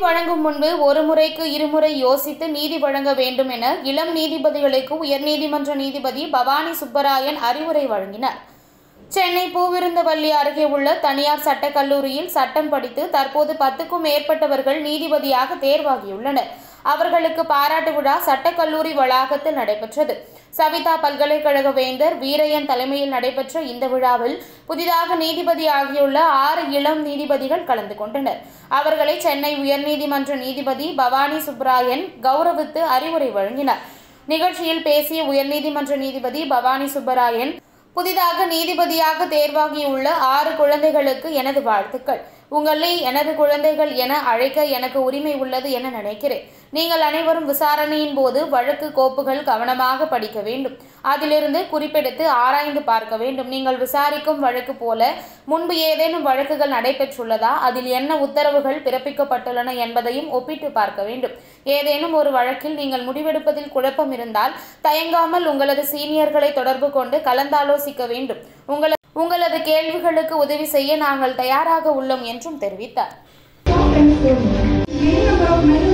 வழங்கும் முன்பு ஒரு முறைக்கு இருமுறை யோசித்து நீதி வழங்க வேண்டும் என இளம் நீதிபதிகளுக்கு உயர்நீதிமன்ற நீதிபதி பவானி சுப்பராயன் அறிவுரை வழங்கினார். சென்னை பூவிருந்தவல்லி அருகே உள்ள தனியார் சட்டக் கல்லூரியில் சட்டம் படித்து தற்போது 10க்கும் மேற்பட்டவர்கள் நீதிபதியாக தேர்வாகியுள்ளனர். அவர்களுக்கு பாராட்டு விழா சட்டக்கல்லூரி வளாகத்தில் நடைபெற்றது. சவிதா பல்கலைக்கழக வேந்தர் வீரையன் தலைமையில் நடைபெற்ற இந்த விழாவில் புதிதாக நீதிபதி ஆகியுள்ள 6 இளம் நீதிபதிகள் கலந்து கொண்டனர். அவர்களை சென்னை உயர்நீதிமன்ற நீதிபதி பவானி சுப்பராயன் கௌரவித்து அறிவுரை வழங்கினார். நிகழ்ச்சியில் பேசிய உயர்நீதிமன்ற நீதிபதி பவானி சுப்பராயன், புதிதாக நீதிபதியாக தேர்வாகியுள்ள 6 குழந்தைகளுக்கு எனது வாழ்த்துக்கள். உங்களை எனது குழந்தைகள் என அழைக்க எனக்கு உரிமை உள்ளது என நினைக்கிறேன். நீங்கள் அனைவரும் விசாரணையின் போது வழக்கு கோப்புகள் கவனமாக படிக்க வேண்டும். அதிலிருந்து குறிப்பெடுத்து ஆராய்ந்து பார்க்க வேண்டும். நீங்கள் விசாரிக்கும் வழக்கு போல முன்பு ஏதேனும் வழக்குகள் நடைபெற்றுள்ளதா, அதில் என்ன உத்தரவுகள் பிறப்பிக்கப்பட்டுள்ளன என்பதையும் ஒப்பிட்டு பார்க்க வேண்டும். ஏதேனும் ஒரு வழக்கில் நீங்கள் முடிவெடுப்பதில் குழப்பம் இருந்தால் தயங்காமல் உங்களது சீனியர்களை தொடர்பு கொண்டு கலந்தாலோசிக்க வேண்டும். உங்களது கேள்விகளுக்கு உதவி செய்ய நாங்கள் தயாராக உள்ளோம் என்றும் தெரிவித்தார்.